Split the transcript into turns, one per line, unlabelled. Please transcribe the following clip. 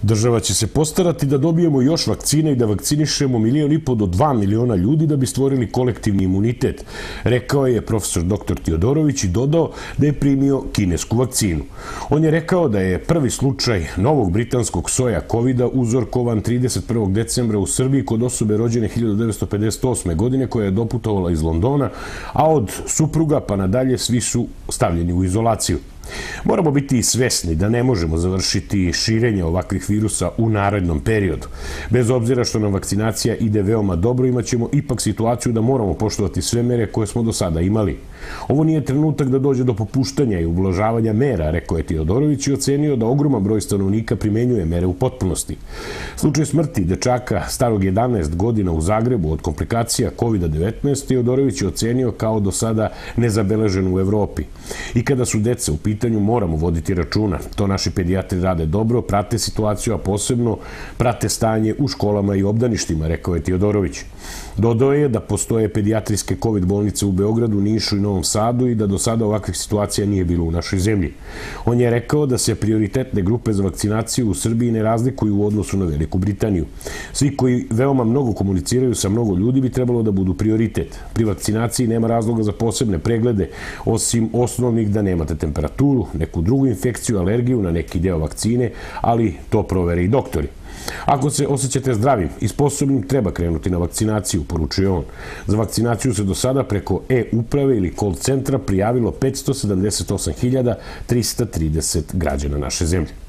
Država će se postarati da dobijemo još vakcine i da vakcinišemo 1,5 miliona do 2 miliona ljudi da bi stvorili kolektivni imunitet, rekao je profesor dr. Tiodorović i dodao da je primio kinesku vakcinu. On je rekao da je prvi slučaj novog britanskog soja COVID-a uzorkovan 31. decembra u Srbiji kod osobe rođene 1958. godine koja je doputovala iz Londona, a od supruga pa nadalje svi su stavljeni u izolaciju. Moramo biti svesni da ne možemo završiti širenje ovakvih virusa u narednom periodu. Bez obzira što nam vakcinacija ide veoma dobro, imaćemo ipak situaciju da moramo poštovati sve mere koje smo do sada imali. Ovo nije trenutak da dođe do popuštanja i ublažavanja mera, rekao je Tiodorović i ocenio da ogroman broj stanovnika primenjuje mere u potpunosti. Slučaj smrti dečaka starog 11 godina u Zagrebu od komplikacija COVID-19 Tiodorović je ocenio kao do sada nezabeležen u Evropi. I kada su deca u pitanju moramo voditi računa. To naši pedijatri rade dobro, prate situaciju, a posebno prate stanje u školama i obdaništima, rekao je Tiodorović. Dodao je da postoje pedijatrijske COVID bolnice u Beogradu, Nišu i Novom Sadu i da do sada ovakvih situacija nije bilo u našoj zemlji. On je rekao da se prioritetne grupe za vakcinaciju u Srbiji ne razlikuju u odnosu na Veliku Britaniju. Svi koji veoma mnogo komuniciraju sa mnogo ljudi bi trebalo da budu prioritet. Pri vakcinaciji nema razloga za posebne preglede, osim osnovnih da nemate temperaturu, neku drugu infekciju, alergiju na neki deo vakcine, ali to provere i doktori. Ako se osjećate zdravim i sposobnim, treba krenuti na vakcinaciju, poručuje on. Za vakcinaciju se do sada preko e-uprave ili call centra prijavilo 578.330 građana naše zemlje.